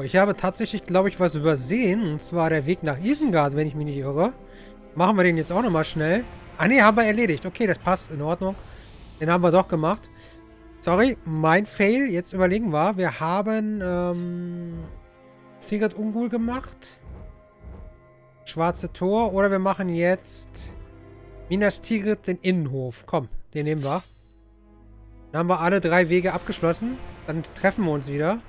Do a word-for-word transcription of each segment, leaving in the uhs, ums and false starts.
ich habe tatsächlich, glaube ich, was übersehen. Und zwar der Weg nach Isengard, wenn ich mich nicht irre. Machen wir den jetzt auch nochmal schnell. Ah ne, haben wir erledigt. Okay, das passt. In Ordnung. Den haben wir doch gemacht. Sorry, mein Fail. Jetzt überlegen wir. Wir haben ähm, Sigurd Ungol gemacht. Schwarze Tor. Oder wir machen jetzt Minas Tirith, den Innenhof. Komm, den nehmen wir. Dann haben wir alle drei Wege abgeschlossen. Dann treffen wir uns wieder.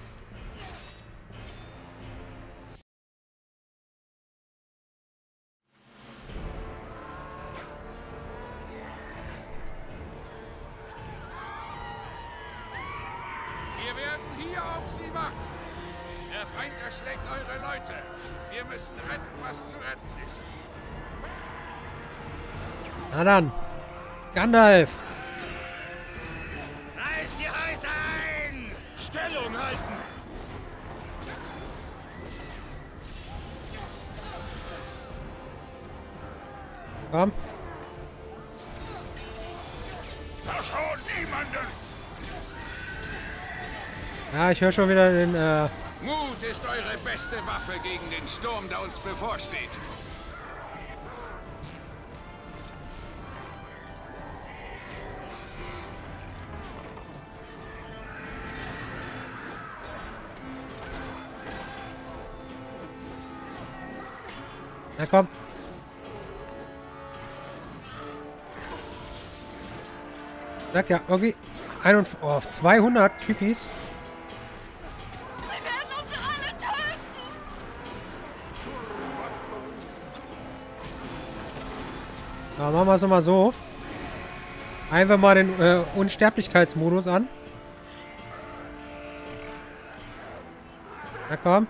Wir werden hier auf Sie warten. Der Feind erschlägt eure Leute. Wir müssen retten, was zu retten ist. Na dann. Gandalf. Reißt die Häuser ein! Stellung halten! Komm. Verschont niemanden! Ja, ich höre schon wieder den, äh... Mut ist eure beste Waffe gegen den Sturm, der uns bevorsteht. Na komm. Sag ja, irgendwie... einundfünfzig, oh, zweihundert Typis. Sie werden uns alle töten! Ja, machen wir es mal so. Einfach mal den äh, Unsterblichkeitsmodus an. Na komm.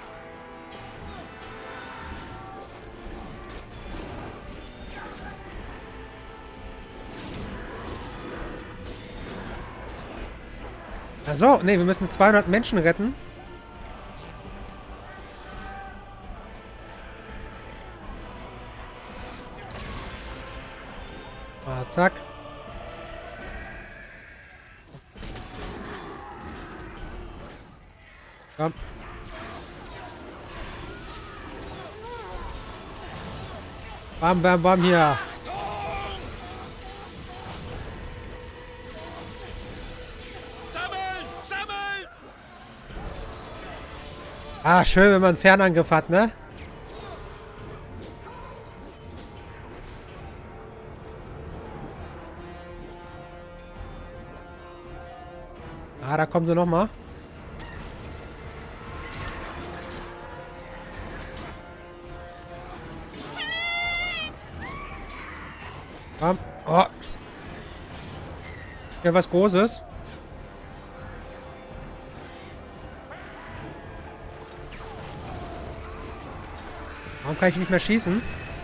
Achso, nee, wir müssen zweihundert Menschen retten. Ah, zack. Komm. Bam, bam, bam, hier. Ah, schön, wenn man einen Fernangriff hat, ne? Ah, da kommen sie nochmal. Komm. Oh. Ja, was Großes. Warum kann ich nicht mehr schießen?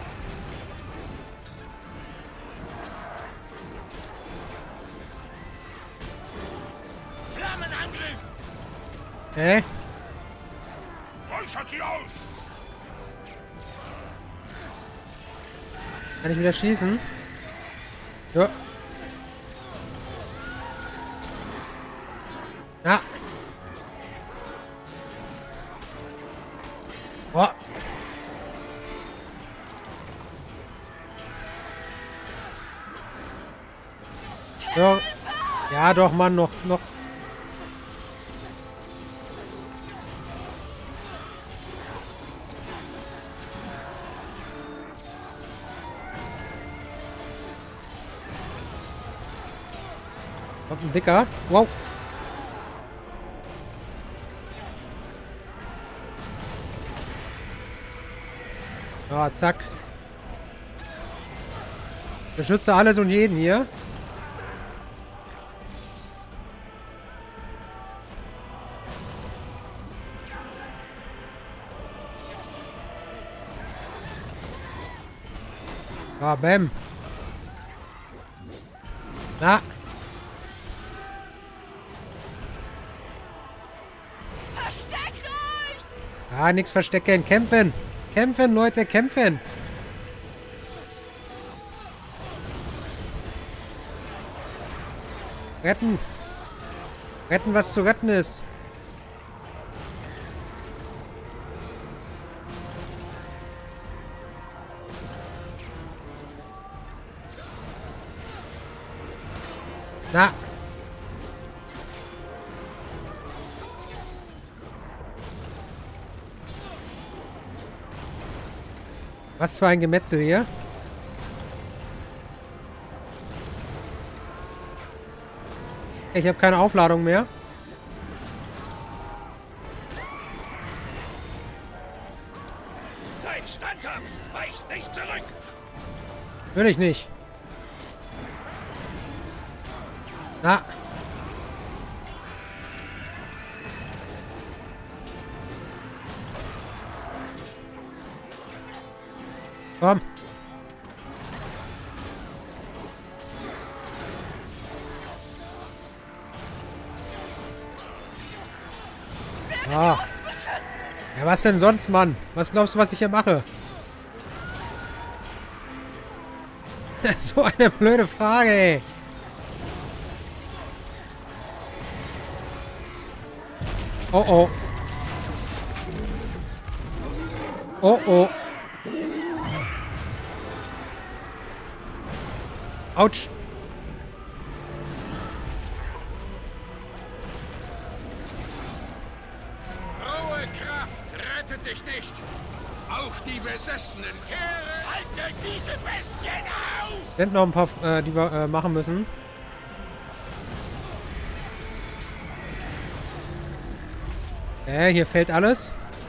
Flammenangriff! Hä? Räuchert sie aus! Kann ich wieder schießen? Ja. Ja. Oh. Ja. Ja, doch, Mann, noch, noch. Kommt ein Dicker. Wow. Ja, zack. Beschütze alles und jeden hier. Ah, bam. Na. Versteckt euch! Ah, nix verstecken. Kämpfen. Kämpfen, Leute, kämpfen. Retten. Retten, was zu retten ist. Na. Was für ein Gemetzel hier. Ich habe keine Aufladung mehr. Seid standhaft! Weicht nicht zurück! Will ich nicht. Na. Komm. Ah. Uns beschützen! Ja, was denn sonst, Mann? Was glaubst du, was ich hier mache? So eine blöde Frage, ey. Oh, oh. Oh, oh. Autsch. Rohe Kraft rettet dich nicht! Auch die besessenen Kerle halten diese Bestien auf! Sind noch ein paar, äh, die wir äh, machen müssen. Äh, hier fällt alles.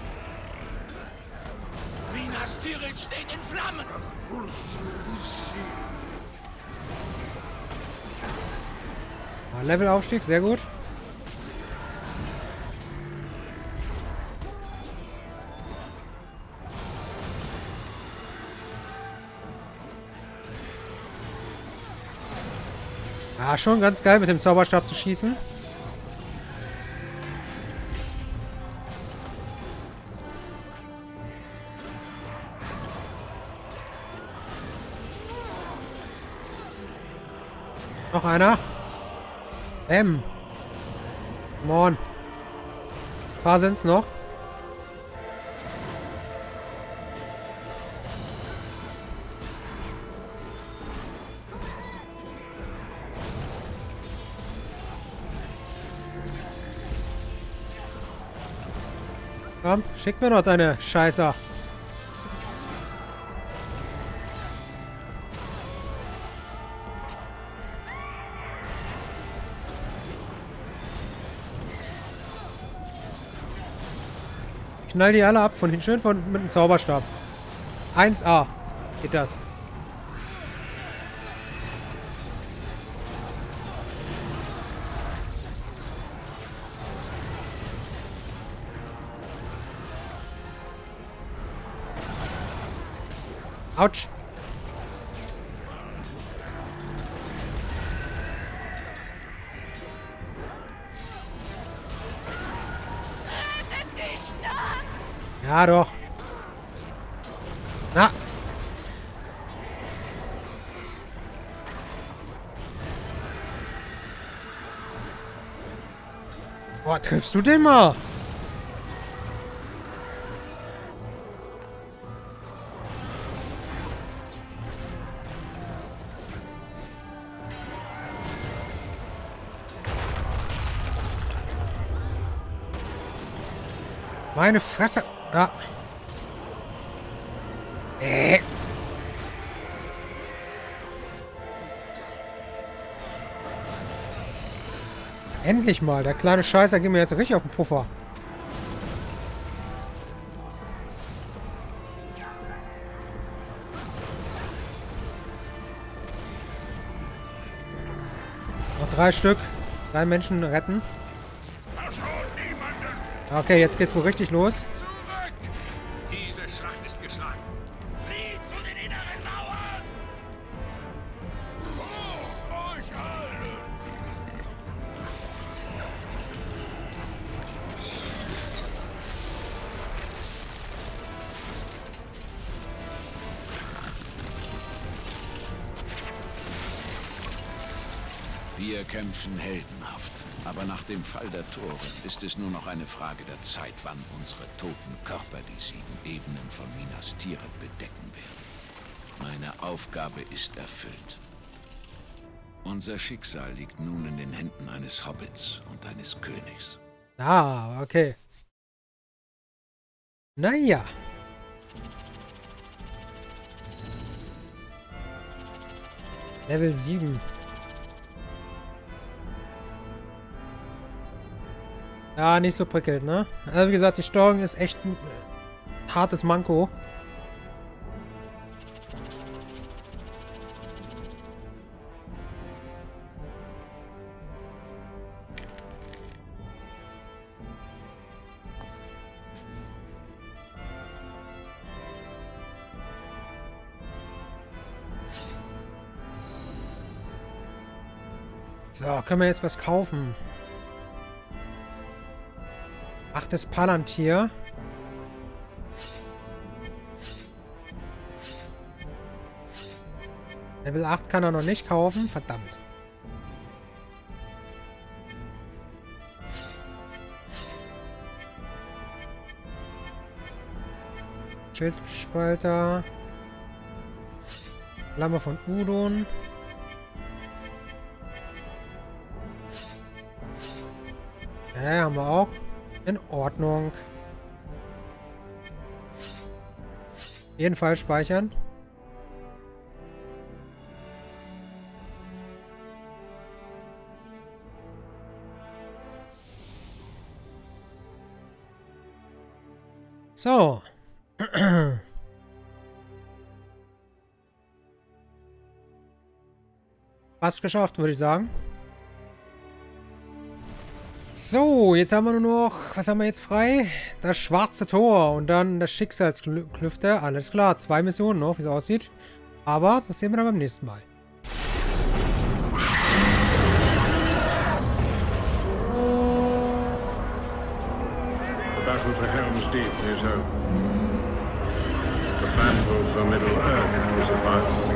Minas Tirith steht in Flammen! Ah, Levelaufstieg, sehr gut. Ah, schon ganz geil mit dem Zauberstab zu schießen. Noch einer. Ähm. Come on. Ein paar sind's noch. Komm, schick mir doch deine Scheißer. Knall die alle ab, von hinten schön von, mit dem Zauberstab. eins A geht das. Autsch. Rettet die Stadt! Ja, doch. Na. Boah, triffst du den mal? Meine Fresse. Ja. Äh. Endlich mal. Der kleine Scheißer geht mir jetzt richtig auf den Puffer. Noch drei Stück. Drei Menschen retten. Okay, jetzt geht's wohl richtig los. Zurück! Diese Schlacht ist geschlagen. Flieht zu den inneren Mauern! Hoch euch alle! Wir kämpfen heldenhaft. Aber nach dem Fall der Tore ist es nur noch eine Frage der Zeit, wann unsere toten Körper die sieben Ebenen von Minas Tirith bedecken werden. Meine Aufgabe ist erfüllt. Unser Schicksal liegt nun in den Händen eines Hobbits und eines Königs. Ah, okay. Naja. Level sieben. Ja, nicht so prickelnd, ne? Also wie gesagt, die Steuerung ist echt ein hartes Manko. So, können wir jetzt was kaufen? Achtes Palantir. Level acht kann er noch nicht kaufen. Verdammt. Schildspalter. Flamme von Udon. Ja, haben wir auch. In Ordnung. Jedenfalls speichern. So. Fast geschafft, würde ich sagen. So, jetzt haben wir nur noch, was haben wir jetzt frei? Das schwarze Tor und dann das Schicksalsklüfte. Alles klar, zwei Missionen noch, wie es aussieht. Aber das sehen wir dann beim nächsten Mal. The battle for Helm's Deep is over. The battle for Middle-earth is about to begin.